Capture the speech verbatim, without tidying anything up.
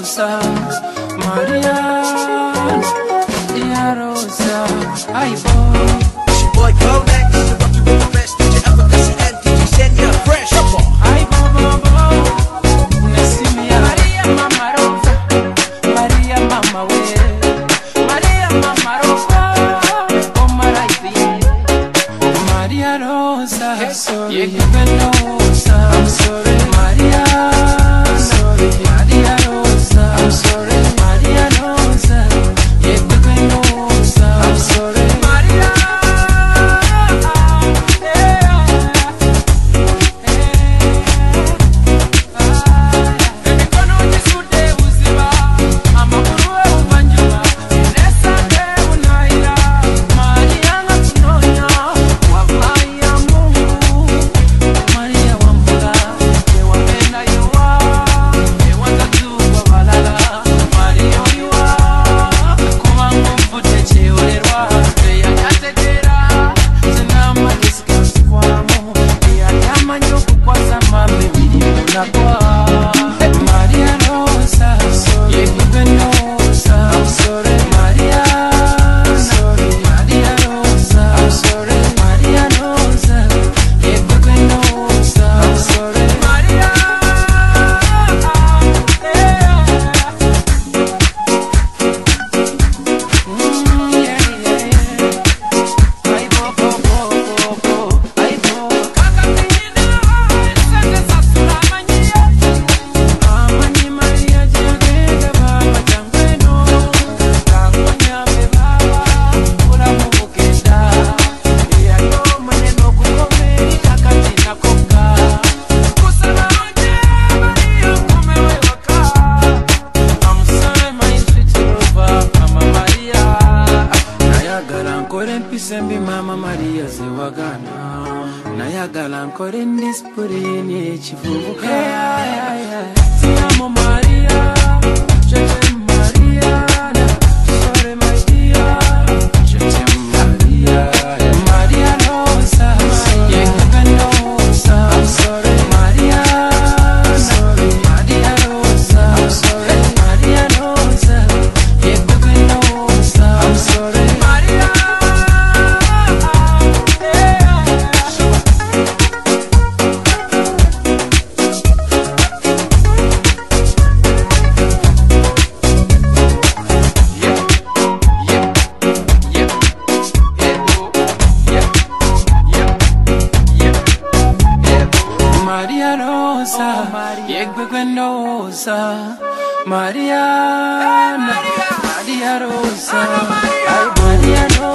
Rosa, Maria, Maria Rosa, ay boy. It's your boy Kodak, interrupted with the best D J ever. S N D J Senya, fresh up on. Ay bo bo bo, Nesimia Maria Mama Rosa, Maria Mama we, Maria Mama Rosa, oh Maria, Maria Rosa, yeah you can know, I'm sorry, Maria. Sembi Mama Maria Zewagana Nayagala nkore ndispuri nye chivuvuka yeah, yeah, yeah. Ti amo Maria, je t'aime Maria, sorry my dear, je t'aime Maria, Maria Rosa, yeah you can know, I'm sorry Maria, sorry Maria Rosa, I'm sorry Maria Rosa, yeah you can know, I'm sorry Maria. Maria Rosa, Maria, Maria Rosa.